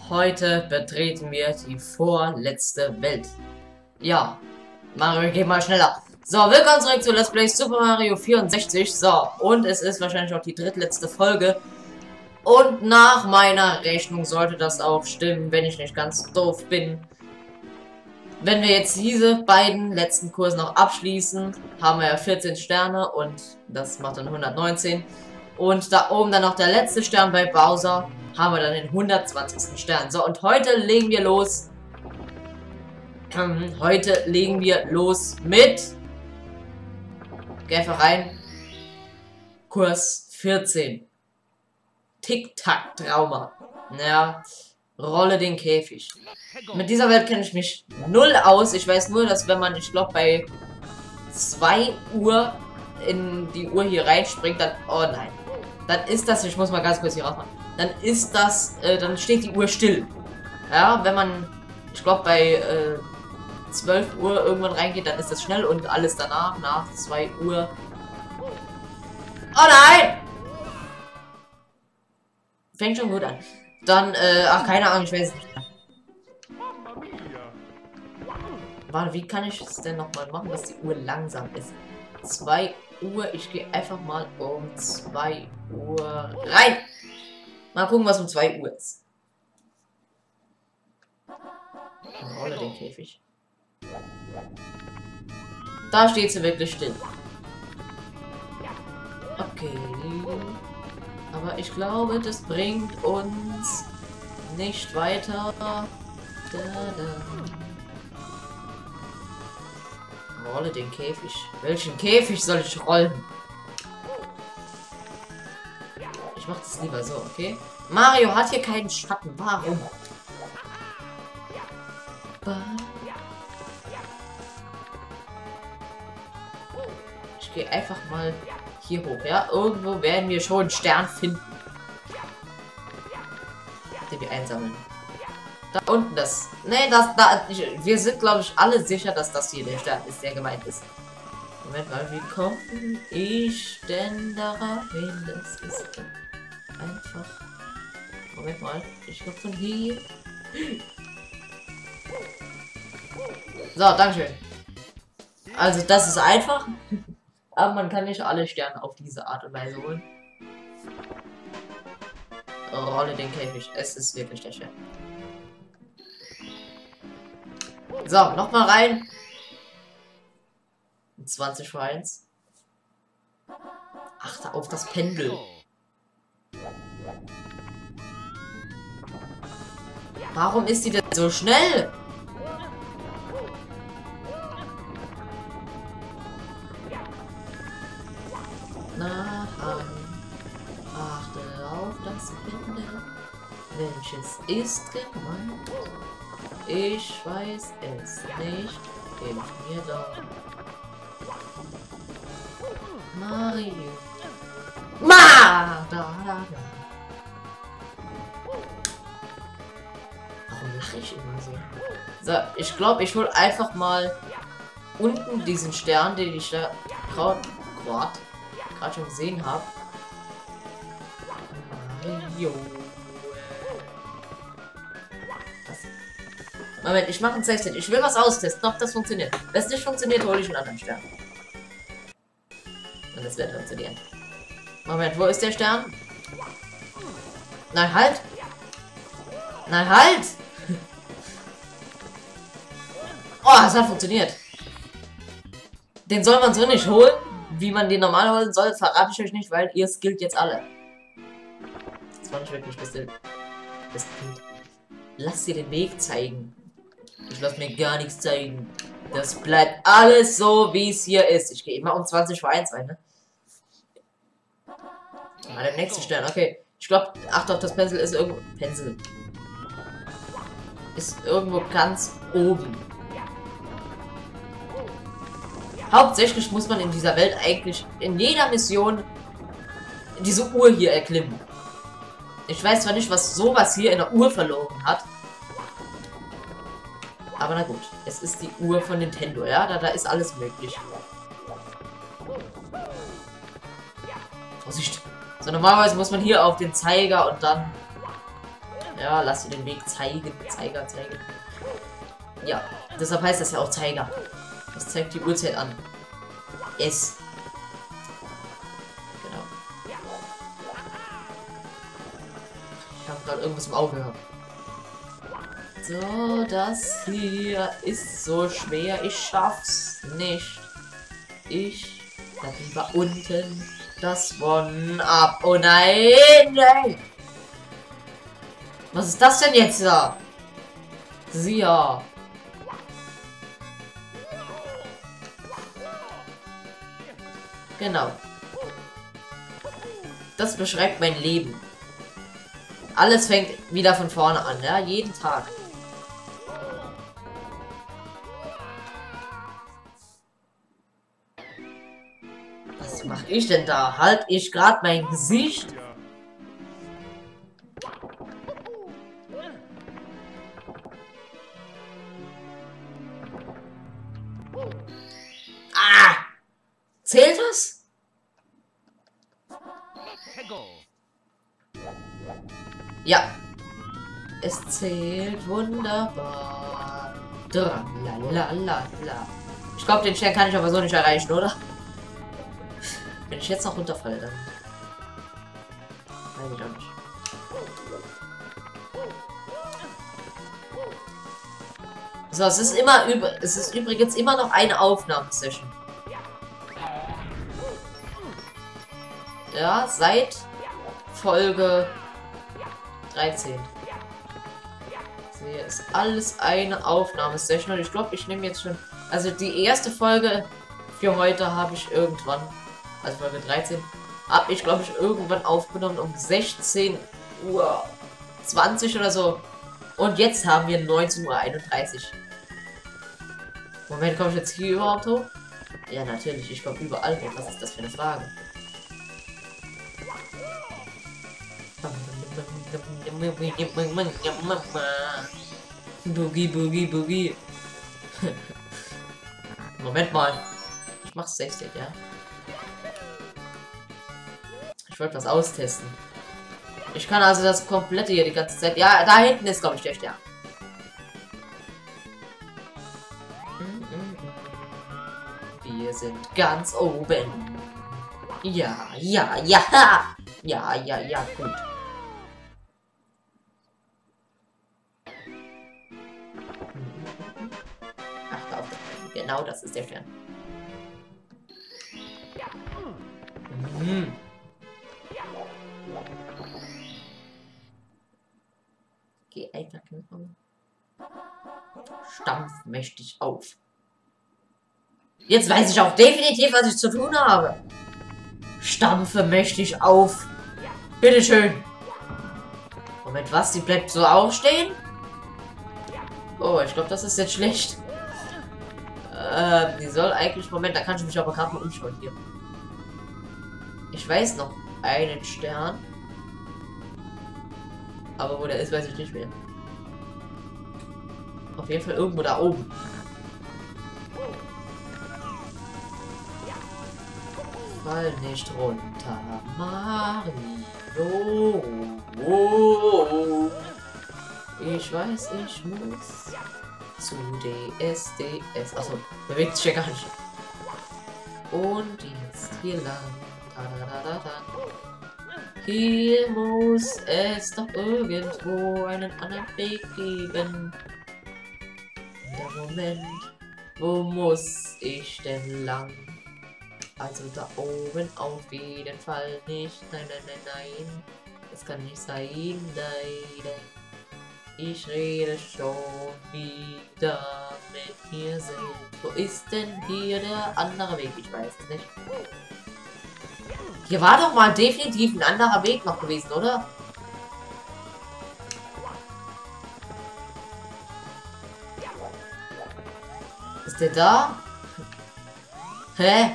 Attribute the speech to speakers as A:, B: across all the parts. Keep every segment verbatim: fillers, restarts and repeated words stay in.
A: Heute betreten wir die vorletzte Welt. Ja, Mario, geht mal schneller. So, willkommen zurück zu Let's Play Super Mario vierundsechzig. So, und es ist wahrscheinlich auch die drittletzte Folge. Und nach meiner Rechnung sollte das auch stimmen, wenn ich nicht ganz doof bin. Wenn wir jetzt diese beiden letzten Kurse noch abschließen, haben wir ja vierzehn Sterne und das macht dann hundertneunzehn. Und da oben dann noch der letzte Stern bei Bowser, haben wir dann den hundertzwanzigsten Stern. So, und heute legen wir los. Ähm, heute legen wir los mit... Geh einfach rein. Kurs vierzehn. Tic-Tac-Trauma. Ja, rolle den Käfig. Mit dieser Welt kenne ich mich null aus. Ich weiß nur, dass wenn man, ich glaube, bei zwei Uhr in die Uhr hier reinspringt, dann... Oh nein. Dann ist das... Ich muss mal ganz kurz hier rausmachen. Dann ist das... Äh, dann steht die Uhr still. Ja, wenn man... Ich glaube, bei äh, zwölf Uhr irgendwann reingeht, dann ist das schnell und alles danach, nach zwei Uhr... Oh nein! Fängt schon gut an. Dann, äh, ach, keine Ahnung, ich weiß es nicht. Warte, wie kann ich es denn nochmal machen, dass die Uhr langsam ist? zwei Uhr, ich gehe einfach mal um zwei Uhr rein. Mal gucken, was um zwei Uhr ist. Ich rolle den Käfig. Da steht sie wirklich still. Okay. Aber ich glaube, das bringt uns nicht weiter. Da, da. Rolle den Käfig. Welchen Käfig soll ich rollen? Ich mach das lieber so, okay? Mario hat hier keinen Schatten. Warum? Ich gehe einfach mal hier hoch, ja? Irgendwo werden wir schon einen Stern finden, den wir einsammeln. Da unten das. Nee, das da. Ich, wir sind, glaube ich, alle sicher, dass das hier der Stern ist, der gemeint ist. Moment mal, wie komme ich denn darauf hin? Das ist einfach. Moment mal, ich glaube von hier. So, dankeschön. Also, das ist einfach. Aber man kann nicht alle Sterne auf diese Art und Weise holen. Rolle den Käfig. Es ist wirklich der Stern. So, nochmal rein. zwanzig vor eins. Achte auf das Pendel. Warum ist die denn so schnell? Na, achte auf das Pendel. Welches ist gemeint? Ich weiß es nicht. Hilf mir doch. Mario. Ma! Da, da, da. Warum lache ich immer so? So, ich glaube, ich hole einfach mal unten diesen Stern, den ich da gerade schon gesehen habe. Mario. Moment, ich mache ein Save-Set. Ich will was austesten, ob das funktioniert. Wenn es nicht funktioniert, hole ich einen anderen Stern. Und das wird funktionieren. Moment, wo ist der Stern? Nein, halt! Nein, halt! Oh, das hat funktioniert. Den soll man so nicht holen, wie man den normal holen soll. Verrate ich euch nicht, weil ihr skillt jetzt alle. Das war nicht wirklich das Kind. Lass dir den Weg zeigen. Ich lasse mir gar nichts zeigen. Das bleibt alles so, wie es hier ist. Ich gehe immer um zwanzig vor eins rein, ne? Ah, der nächste Stern, okay. Ich glaube, achte auf das Pencil ist irgendwo... Pencil. Ist irgendwo ganz oben. Hauptsächlich muss man in dieser Welt eigentlich in jeder Mission diese Uhr hier erklimmen. Ich weiß zwar nicht, was sowas hier in der Uhr verloren hat. Aber na gut, es ist die Uhr von Nintendo, ja? Da, da ist alles möglich. Vorsicht! So, normalerweise muss man hier auf den Zeiger und dann Ja, lass dir den Weg zeigen. Zeiger, zeigen. Ja, deshalb heißt das ja auch Zeiger. Das zeigt die Uhrzeit an. S. Genau. Ich habe gerade irgendwas im Auge gehabt. So, das hier ist so schwer. Ich schaff's nicht. Ich bleib lieber unten. Das One-Up. Oh nein, nein. Was ist das denn jetzt da? Sie ja. Genau. Das beschreibt mein Leben. Alles fängt wieder von vorne an, ja, jeden Tag. Was mache ich denn da? Halt ich gerade mein Gesicht? Ah! Zählt das? Ja. Es zählt wunderbar. Lalalala. Ich glaube, den Stern kann ich aber so nicht erreichen, oder? Wenn ich jetzt noch runterfalle, dann... Weiß ich auch nicht. So, es ist immer über... Es ist übrigens immer noch eine Aufnahmesession. Ja, seit Folge dreizehn. So, hier ist alles eine Aufnahmesession. Und ich glaube, ich nehme jetzt schon... Also die erste Folge für heute habe ich irgendwann... Also Folge dreizehn. Habe ich, glaube ich, irgendwann aufgenommen um sechzehn Uhr zwanzig oder so. Und jetzt haben wir neunzehn Uhr einunddreißig. Moment, komme ich jetzt hier überhaupt hoch? Ja, natürlich. Ich komme überall hoch. Was ist das für eine Frage? Boogie, Boogie, Boogie. Moment mal. Ich mach's sechzig, ja? Ich wollte was austesten. Ich kann also das komplette hier die ganze Zeit... Ja, da hinten ist, glaube ich, der Stern. Wir sind ganz oben. Ja, ja, ja. Ja, ja, ja, gut. Ach, da auf der... Genau, das ist der Stern. Mhm. Geh einfach um. Stampf mächtig auf. Jetzt weiß ich auch definitiv, was ich zu tun habe. Stampfe mächtig auf. Bitteschön. Moment, was? Die bleibt so aufstehen? Oh, ich glaube, das ist jetzt schlecht. Äh, die soll eigentlich... Moment, da kann ich mich aber gerade mal umschauen hier. Ich weiß noch einen Stern. Aber wo der ist, weiß ich nicht mehr. Auf jeden Fall irgendwo da oben. Fall nicht runter, Mario. Oh. Ich weiß, ich muss zu D S D S. Achso, bewegt sich ja gar nicht. Und jetzt hier lang. Da, da, da, da, da. Hier muss es doch irgendwo einen anderen Weg geben. Der Moment, wo muss ich denn lang? Also da oben auf jeden Fall nicht. Nein, nein, nein, nein. Das kann nicht sein. Nein. Ich rede schon wieder mit mir selbst. Wo ist denn hier der andere Weg? Ich weiß es nicht. Hier war doch mal definitiv ein anderer Weg noch gewesen, oder? Ist der da? Hä?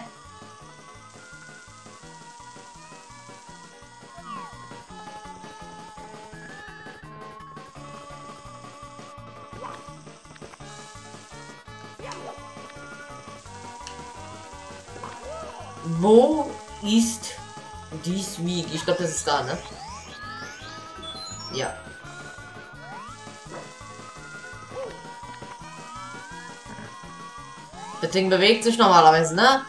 A: Wo ist dies Weg? Ich glaube, das ist da, ne? Ja. Das Ding bewegt sich normalerweise, ne?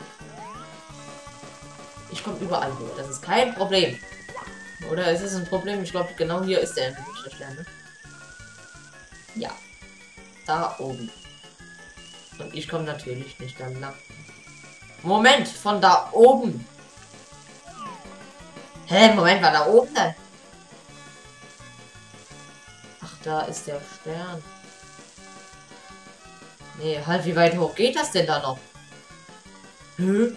A: Ich komme überall hoch. Das ist kein Problem. Oder ist es ein Problem? Ich glaube, genau hier ist der Stern, ne? Ja. Da oben. Und ich komme natürlich nicht dann lang. Moment, von da oben. Hä, Moment, war da oben denn? Ach, da ist der Stern. Nee, halt, wie weit hoch geht das denn da noch? Hm?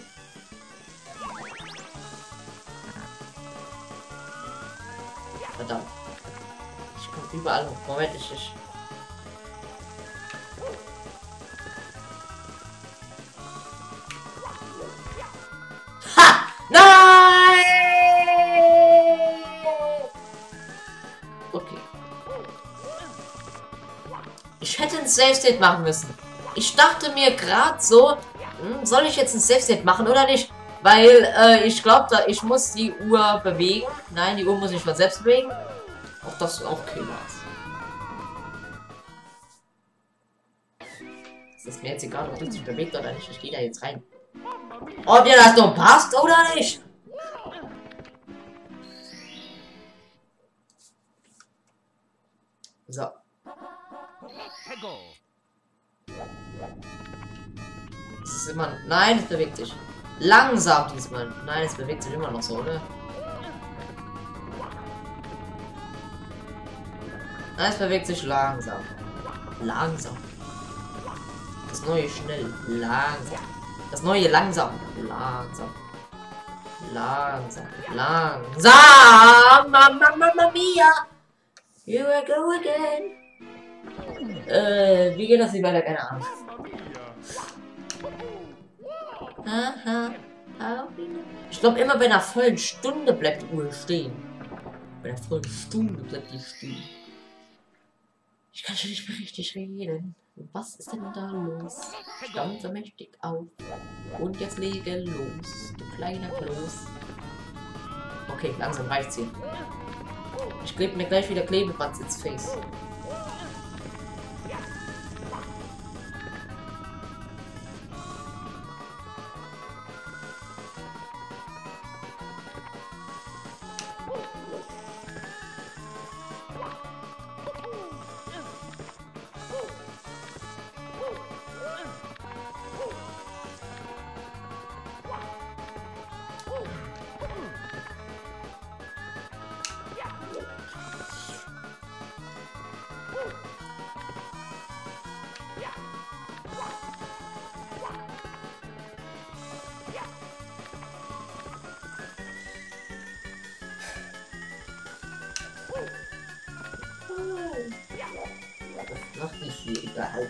A: Verdammt. Ich komme überall hoch. Moment, ich... ich ha! Nein! Okay. Ich hätte ein Safe State machen müssen. Ich dachte mir gerade so, hm, soll ich jetzt ein Safe State machen oder nicht? Weil äh, ich glaube, da ich muss die Uhr bewegen. Nein, die Uhr muss ich von selbst bewegen. Auch das ist auch okay was. Es ist mir jetzt egal, ob das sich bewegt oder nicht. Ich gehe da jetzt rein. Ob dir das nun passt oder nicht? So. Es ist immer... Nein, es bewegt sich. Langsam diesmal. Nein, es bewegt sich immer noch so, oder? Nein, es bewegt sich langsam. Langsam. Das neue schnell. Langsam. Das neue langsam. Langsam. Langsam. Langsam. Mamma, mamma mia. Here I go again. Äh, wie geht das hier weiter? Keine Ahnung. Aha. Ich glaube, immer bei einer vollen Stunde bleibt die Uhr stehen. Bei einer vollen Stunde bleibt die stehen. Ich kann schon nicht mehr richtig reden. Was ist denn da los? Stand so mächtig auf. Und jetzt lege los, du kleiner Kloß. Okay, langsam reicht's hier. Ich klebe mir gleich wieder Klebeband ins Face. Noch nicht hier egal.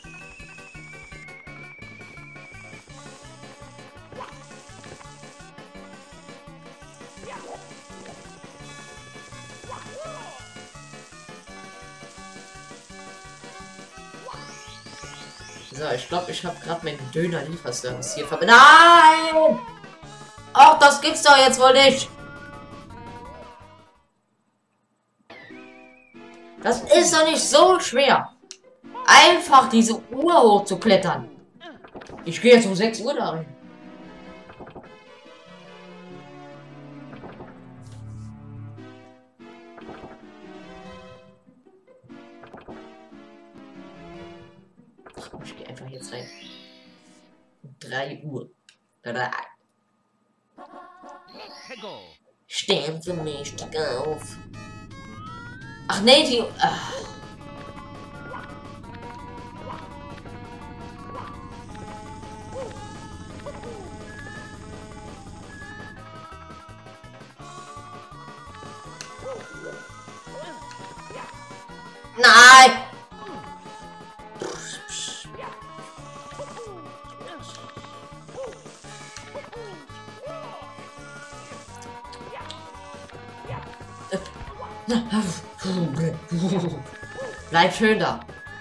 A: So, ich glaube, ich habe gerade meinen Döner-Lieferservice hier verbunden. Nein! Ach, das gibt's doch jetzt wohl nicht. Das ist doch nicht so schwer. Einfach diese Uhr hochzuklettern. Ich gehe jetzt um sechs Uhr da rein. Ich gehe einfach jetzt rein. drei Uhr. drei. Stehen für mich auf. Ach nee, die... Ach. Nein! Bleib schön da.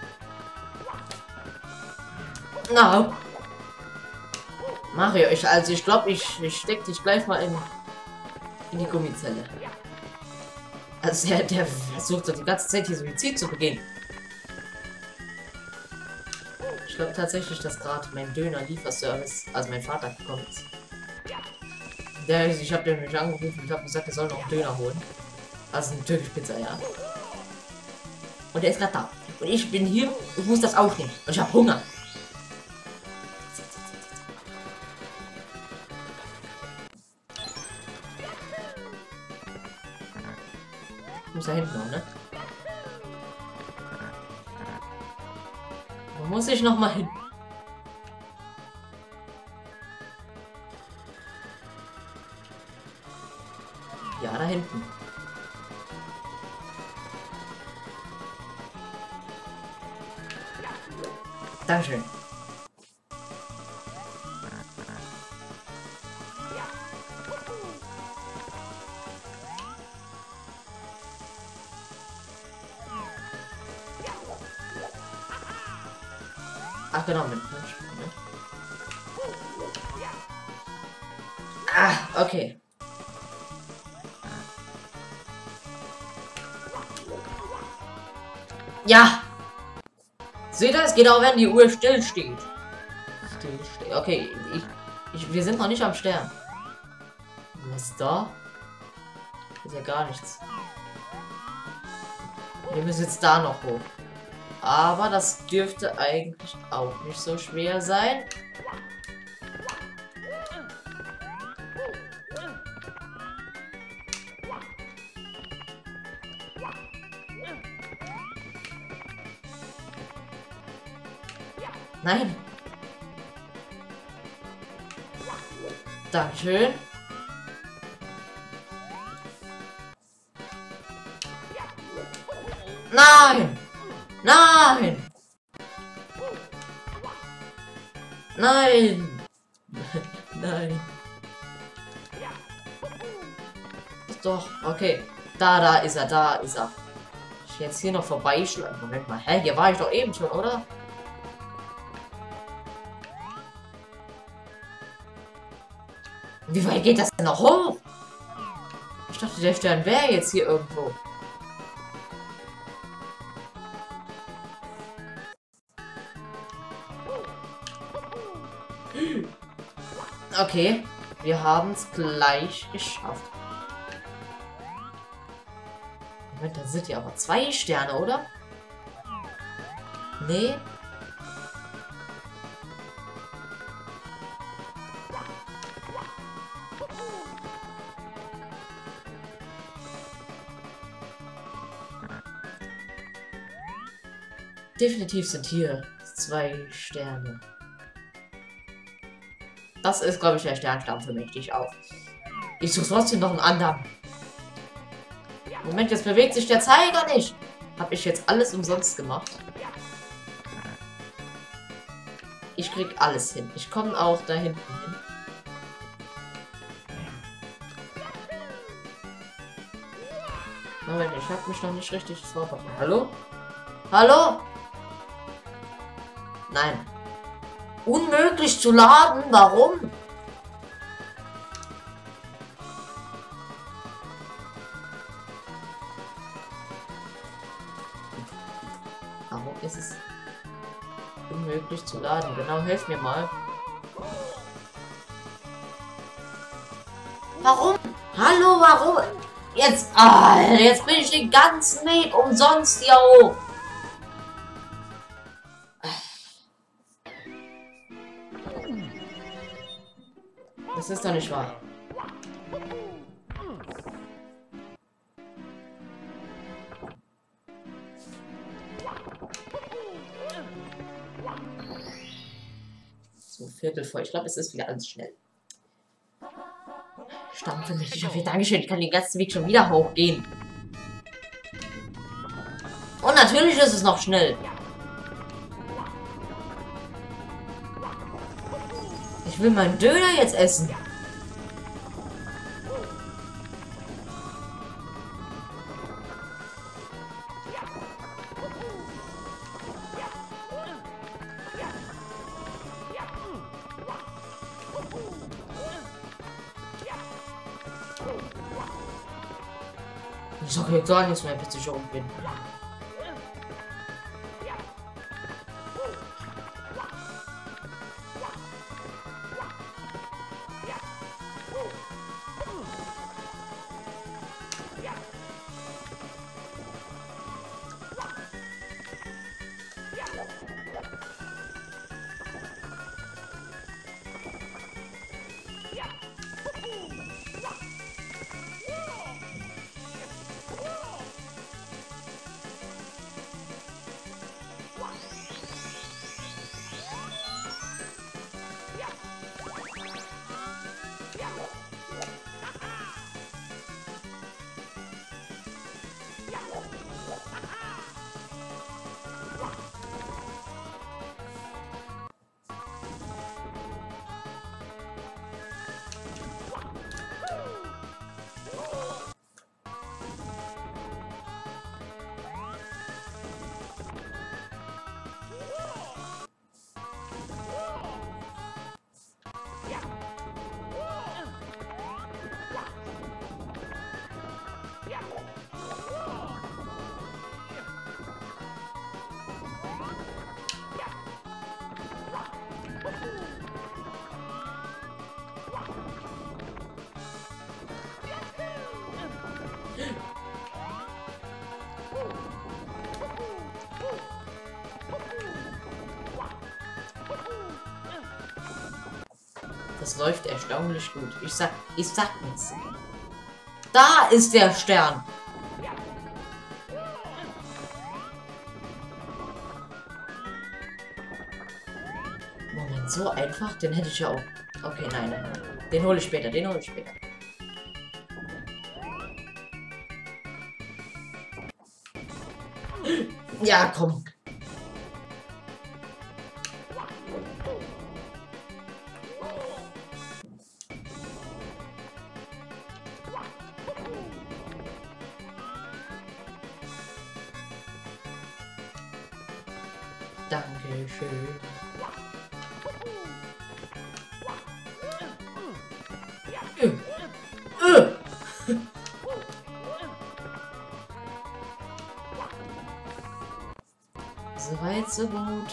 A: No. Mario, ich also ich glaube, ich, ich steck dich gleich mal in, in die Gummizelle. Also der, der versucht doch die ganze Zeit hier Suizid zu begehen. Ich glaube tatsächlich, dass gerade mein Döner-Lieferservice, also mein Vater gekommen ist. Der, ich habe den mich angerufen und habe gesagt, er soll noch einen Döner holen. Also eine türkische Pizza, ja. Und der ist gerade da. Und ich bin hier, ich muss das aufnehmen. Und ich habe Hunger. Ich muss da hinten noch, ne? Wo muss ich noch mal hin? Ja, da hinten. Dankeschön. Ach genau, mit ne? Ah, okay. Ja! Seht ihr, es geht auch, wenn die Uhr still steht. Still steht. Okay, ich, ich, wir sind noch nicht am Stern. Was ist da? Ist ja gar nichts. Wir müssen jetzt da noch hoch. Aber das dürfte eigentlich auch nicht so schwer sein. Nein. Dankeschön. Nein. Nein. Nein. Nein. Doch, okay. Da, da ist er, da ist er. Ich jetzt hier noch vorbeischlagen. Moment mal. Hä? Hier war ich doch eben schon, oder? Wie weit geht das denn noch hoch? Ich dachte, der Stern wäre jetzt hier irgendwo. Okay, wir haben es gleich geschafft. Moment, da sind ja aber zwei Sterne, oder? Nee. Definitiv sind hier zwei Sterne. Das ist, glaube ich, der Sternstamm für mich, dich auch. Ich suche trotzdem noch einen anderen. Moment, jetzt bewegt sich der Zeiger nicht. Habe ich jetzt alles umsonst gemacht? Ich krieg alles hin. Ich komme auch da hinten hin. Moment, ich habe mich noch nicht richtig vorbereitet. Hallo? Hallo? Nein. Unmöglich zu laden. Warum? Warum ist es unmöglich zu laden? Genau, helf mir mal. Warum? Hallo, warum? Jetzt, ah, jetzt bin ich den ganzen Weg umsonst hier hoch. Das ist doch nicht wahr. So, Viertel voll. Ich glaube, es ist wieder alles schnell. Stampfe richtig auf. Dankeschön. Ich kann den ganzen Weg schon wieder hochgehen. Und natürlich ist es noch schnell. Ich will meinen Döner jetzt essen. Ich sag hier gar nichts mehr, bis ich oben bin. es läuft erstaunlich gut. Ich sag, ich sag nichts. Da ist der Stern. Moment, so einfach? Den hätte ich ja auch. Okay, nein, nein, nein. Den hole ich später, den hole ich später. Ja, komm. Dankeschön. Äh. Äh. So weit, so gut.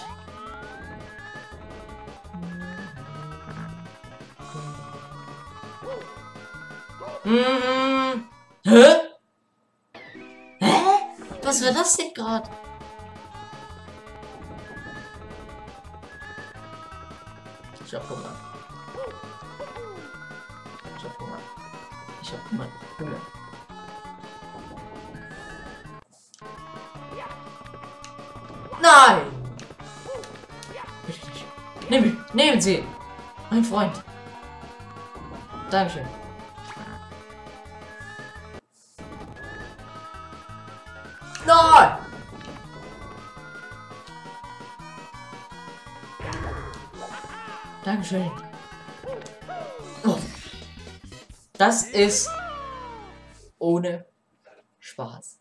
A: Hm. Hä? Hä? Was war das denn gerade? Ich hab Hunger. Ich hab Hunger. Ich hab Hunger. Hunger. Nein! Bitte nicht. Nehmen, nehmen Sie! Mein Freund. Dankeschön. Nein! Dankeschön. Oh. Das ist ohne Spaß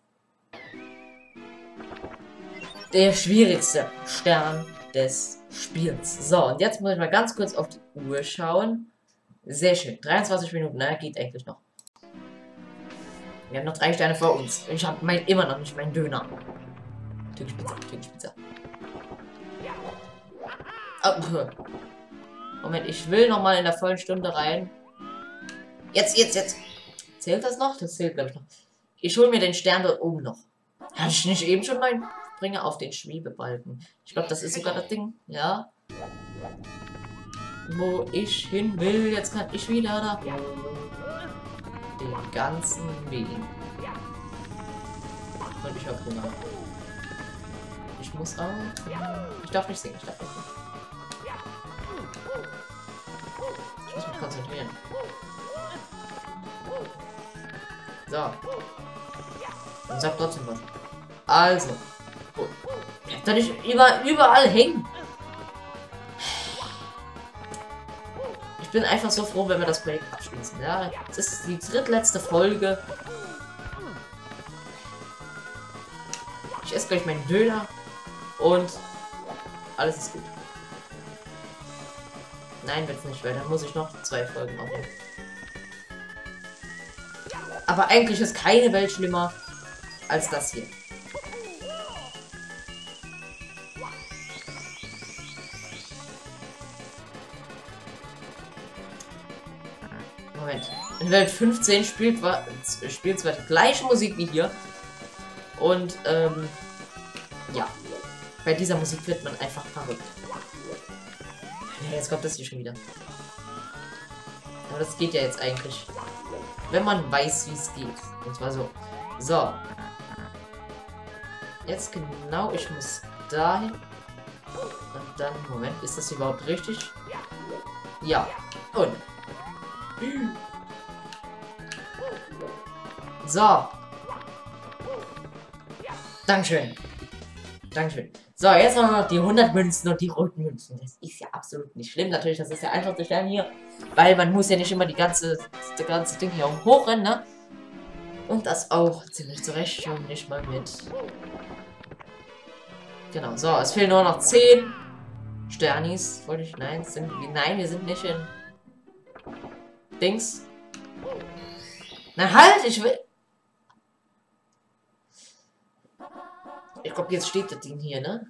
A: der schwierigste Stern des Spiels. So, und jetzt muss ich mal ganz kurz auf die Uhr schauen. Sehr schön. dreiundzwanzig Minuten, ne? Geht eigentlich noch. Wir haben noch drei Sterne vor uns. Ich habe mein, immer noch nicht meinen Döner. Türkisch Pizza, Türkisch Pizza. Oh, Moment, ich will noch mal in der vollen Stunde rein. Jetzt, jetzt, jetzt. Zählt das noch? Das zählt, glaube ich, noch. Ich hole mir den Stern dort oben noch. Hatte ich nicht eben schon meinen Springer auf den Schwebebalken? Ich glaube, das ist sogar das Ding. Ja. Wo ich hin will, jetzt kann ich wieder da. Den ganzen Weg. Und ich habe Hunger. Ich muss auch. Ich darf nicht singen, ich darf nicht singen. Ich muss mich konzentrieren. So. Und sag trotzdem was. Also. Oh. Bleibt doch nicht über, überall hängen. Ich bin einfach so froh, wenn wir das Projekt abschließen. Ja, es ist die drittletzte Folge. Ich esse gleich meinen Döner. Und alles ist gut. Nein, wird's nicht, weil dann muss ich noch zwei Folgen aufnehmen. Aber eigentlich ist keine Welt schlimmer als das hier. Moment. In Welt fünfzehn spielt, spielt zwar die gleiche Musik wie hier. Und, ähm, ja. Bei dieser Musik wird man einfach verrückt. Ja, jetzt kommt das hier schon wieder. Aber das geht ja jetzt eigentlich. Wenn man weiß, wie es geht. Und zwar so. So. Jetzt genau, ich muss dahin. Und dann, Moment, ist das überhaupt richtig? Ja. Und. So. Dankeschön. Dankeschön. So, jetzt haben wir noch die hundert Münzen und die roten Münzen. Das ist ja absolut nicht schlimm. Natürlich, das ist der einfachste Stern hier. Weil man muss ja nicht immer die ganze, das ganze Ding hier hochrennen, ne? Und das auch ziemlich zurecht schon nicht mal mit. Genau, so, es fehlen nur noch zehn Sternis. Wollte ich, nein, sind wir, nein, wir sind nicht in Dings. Na halt, ich will... Ich glaube, jetzt steht das Ding hier, ne?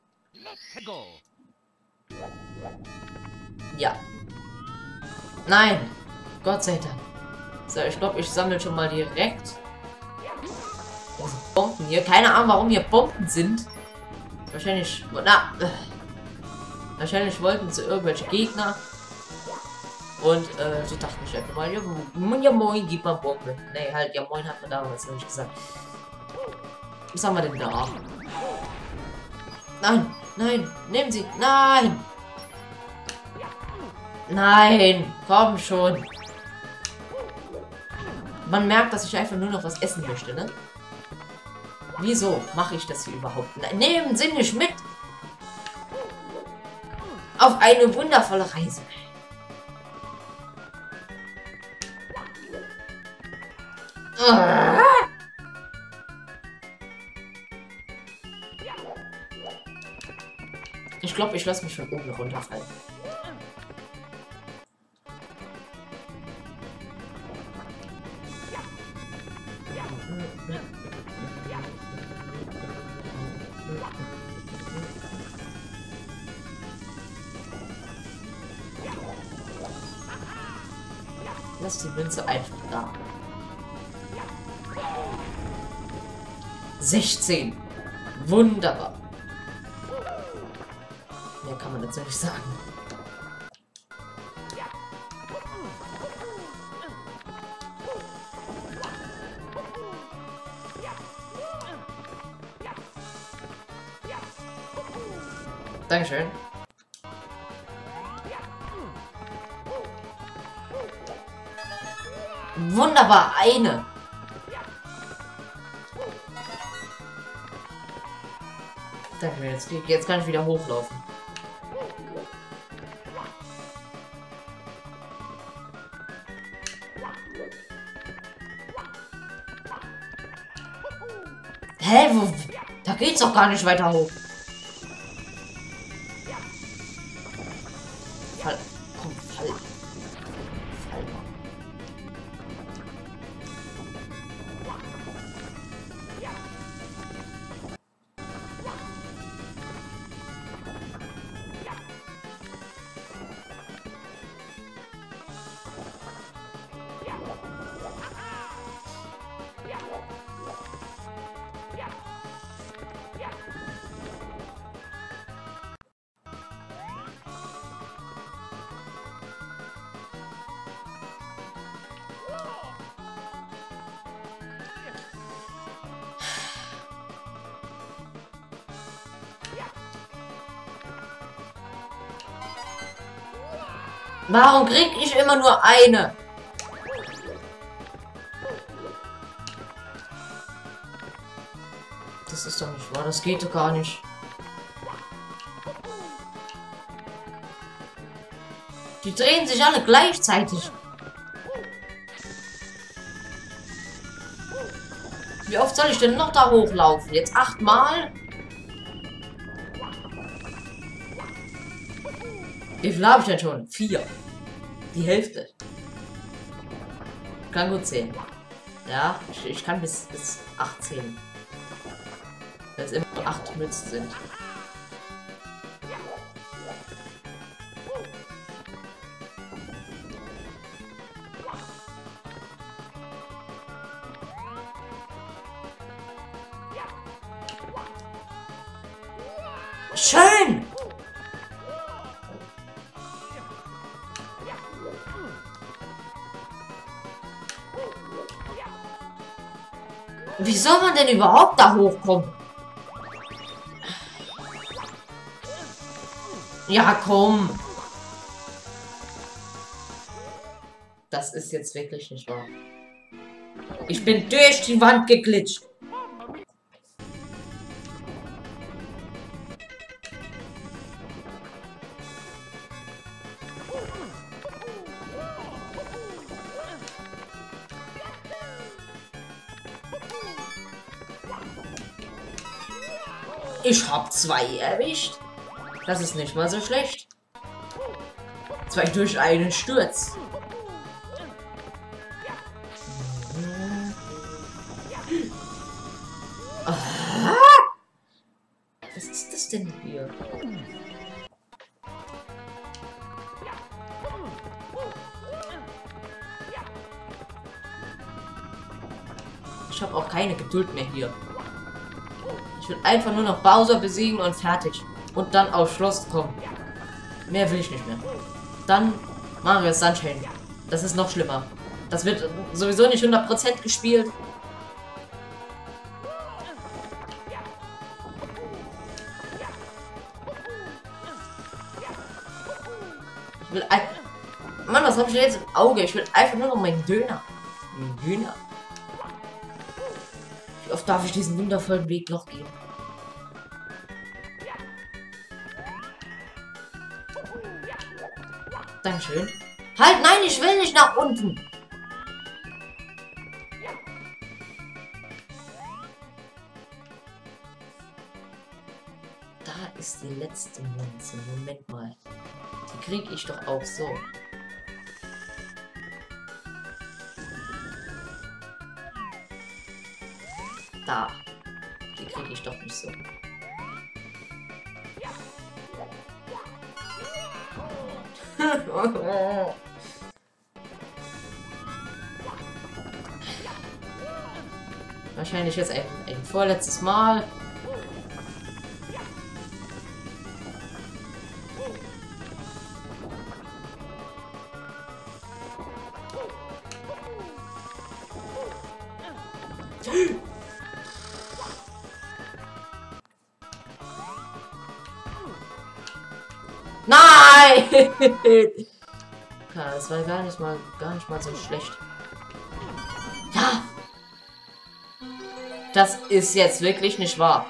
A: Ja. Nein. Gott sei Dank. So, ich glaube, ich sammle schon mal direkt diese Bomben hier. Keine Ahnung, warum hier Bomben sind. Wahrscheinlich... Na. Wahrscheinlich wollten sie irgendwelche Gegner Und äh, sie dachten sich einfach mal, ja, ja moin, gib mal Bombe. Nee, halt, ja moin hat man damals nicht gesagt. Was haben wir denn da? Nein, nein, nehmen Sie, nein! Nein, komm schon. Man merkt, dass ich einfach nur noch was essen möchte, ne? Wieso mache ich das hier überhaupt? Nein, nehmen Sie nicht mit! Auf eine wundervolle Reise. Ah! Ich glaube, ich lasse mich von oben runterfallen. Lass die Münze einfach da. sechzehn. Wunderbar. Mehr kann man dazu nicht sagen. Dankeschön. Wunderbar, eine. Danke, jetzt, jetzt kann ich wieder hochlaufen. Hä, wo? Da geht's doch gar nicht weiter hoch. Fall. Komm, fall. Fall mal. Warum krieg ich immer nur eine? Das ist doch nicht wahr, das geht doch gar nicht. Die drehen sich alle gleichzeitig. Wie oft soll ich denn noch da hochlaufen? Jetzt achtmal? Wie viel habe ich denn schon? Vier. Die Hälfte. Kann gut zählen. Ja, ich, ich kann bis, bis acht zählen. Weil es immer acht Münzen sind. Schön! Wie soll man denn überhaupt da hochkommen? Ja, komm. Das ist jetzt wirklich nicht wahr. Ich bin durch die Wand geglitscht. Ich hab zwei erwischt. Das ist nicht mal so schlecht. Zwei durch einen Sturz. Ah! Was ist das denn hier? Ich habe auch keine Geduld mehr hier. Ich will einfach nur noch Bowser besiegen und fertig. Und dann aufs Schloss kommen. Mehr will ich nicht mehr. Dann Mario Sunshine. Das ist noch schlimmer. Das wird sowieso nicht hundert Prozent gespielt. Ich will ein... Mann, was habe ich jetzt im Auge? Ich will einfach nur noch meinen Döner. Mein Döner. Wie oft darf ich diesen wundervollen Weg noch gehen? Dankeschön. Halt, nein, ich will nicht nach unten. Da ist die letzte Münze. Moment mal. Die kriege ich doch auch so. Da. Die kriege ich doch nicht so. Wahrscheinlich jetzt ein, ein vorletztes Mal. Nein! Ja, das war gar nicht mal gar nicht mal so schlecht. Ja! Das ist jetzt wirklich nicht wahr.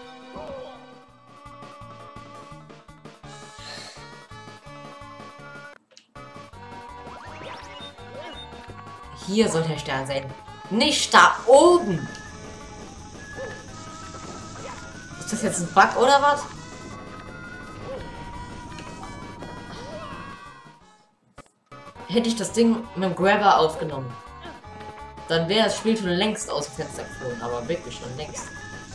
A: Hier soll der Stern sein. Nicht da oben! Ist das jetzt ein Bug oder was? Hätte ich das Ding mit dem Grabber aufgenommen, dann wäre das Spiel schon längst aus dem Fenster geflogen, aber wirklich schon längst.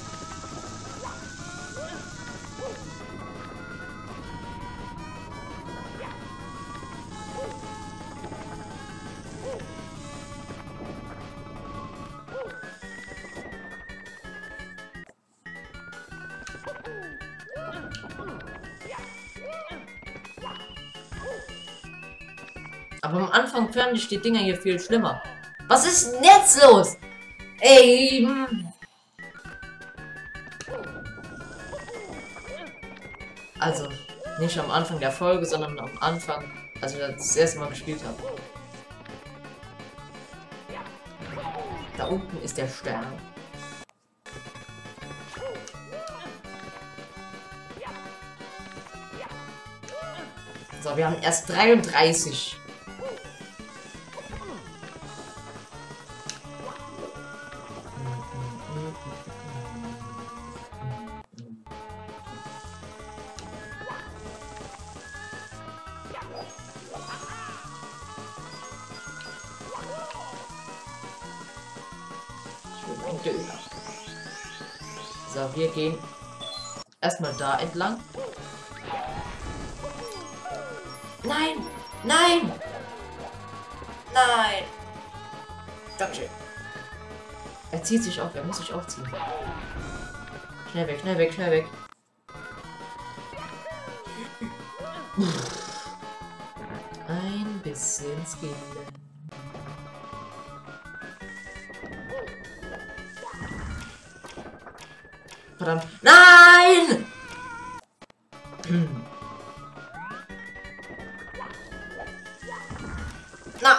A: Aber am Anfang fand ich die Dinger hier viel schlimmer. Was ist denn jetzt los? Ey. Also, nicht am Anfang der Folge, sondern am Anfang, als ich das erste Mal gespielt habe. Da unten ist der Stern. So, wir haben erst dreiunddreißig. So, wir gehen erstmal da entlang. Nein! Nein! Nein! Dankeschön. Er zieht sich auf, er muss sich aufziehen. Schnell weg, schnell weg, schnell weg. Ein bisschen skillen. Verdammt. Nein! Na.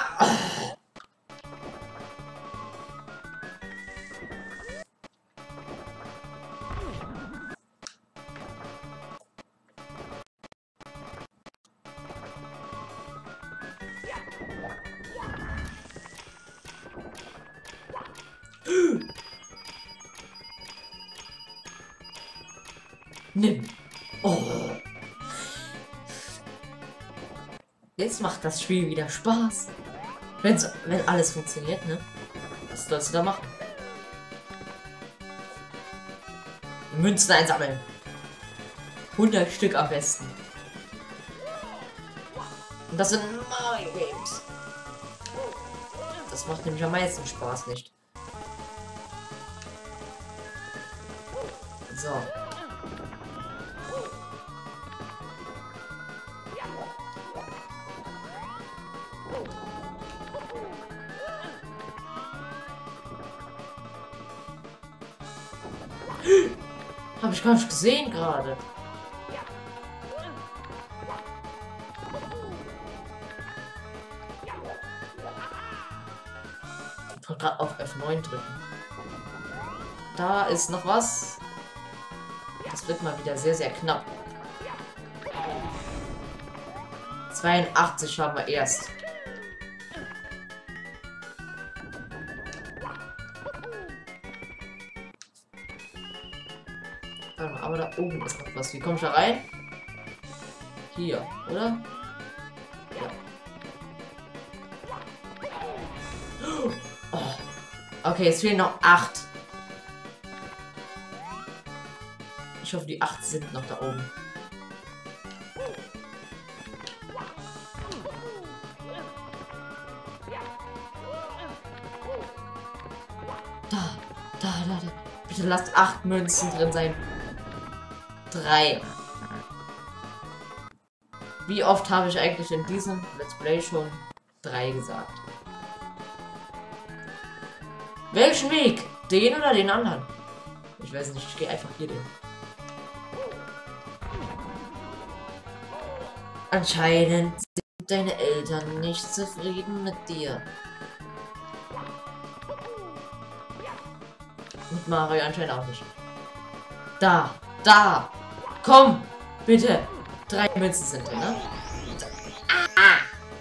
A: Nimm. Oh. Jetzt macht das Spiel wieder Spaß. Wenn's, wenn alles funktioniert, ne? Was sollst du da machen? Münzen einsammeln. hundert Stück am besten. Und das sind Mario Games. Das macht nämlich am meisten Spaß, nicht? So. Habe ich gar nicht gesehen gerade. Ich wollte gerade auf F neun drücken. Da ist noch was. Das wird mal wieder sehr, sehr knapp. zweiundachtzig haben wir erst. Warte mal, aber da oben ist noch was. Wie komme ich da rein? Hier, oder? Ja. Oh. Okay, es fehlen noch acht. Ich hoffe, die acht sind noch da oben. Da, da, da, da. Bitte lasst acht Münzen drin sein. Drei. Wie oft habe ich eigentlich in diesem Let's Play schon drei gesagt? Welchen Weg? Den oder den anderen? Ich weiß nicht, ich gehe einfach hier den. Anscheinend sind deine Eltern nicht zufrieden mit dir. Mit Mario anscheinend auch nicht. Da, da, komm, bitte. Drei Münzen sind drin, ne? Ah.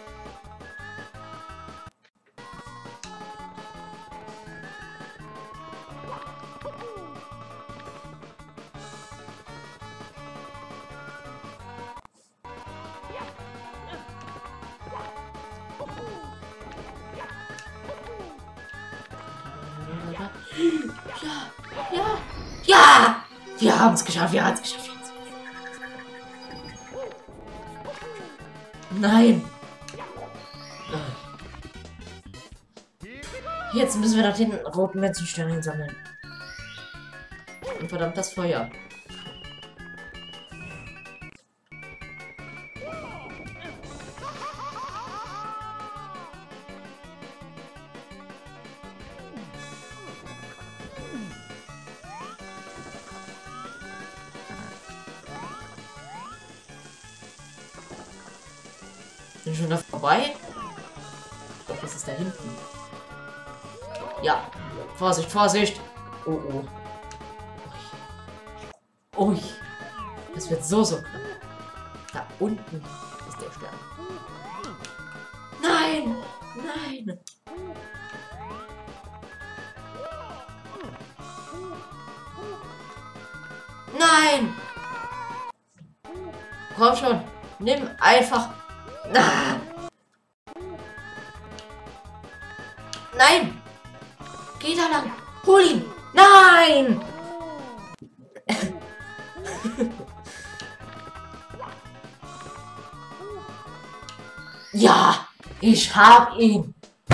A: Ja, ja, ja! Wir haben es geschafft, wir haben es geschafft. Nein! Jetzt müssen wir nach den roten Münzensternen sammeln. Und verdammt das Feuer. Bin schon da vorbei? Ich glaube, das ist da hinten. Ja. Vorsicht, Vorsicht. Oh, oh. Ui. Das wird so, so knapp. Da unten ist der Stern. Nein! Nein! Nein! Komm schon. Nimm einfach. Ah. Nein! Geh da lang! Hol ihn! Nein! Ja! Ich hab ihn!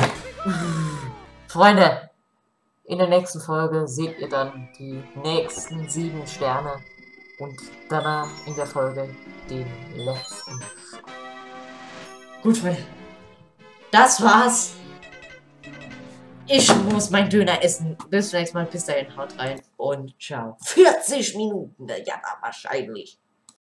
A: Freunde, in der nächsten Folge seht ihr dann die nächsten sieben Sterne und danach in der Folge den letzten. Gut, Freunde. Das war's. Ich muss meinen Döner essen. Bis zum nächsten Mal. Bis dahin. Haut rein und ciao. vierzig Minuten. Ja, wahrscheinlich.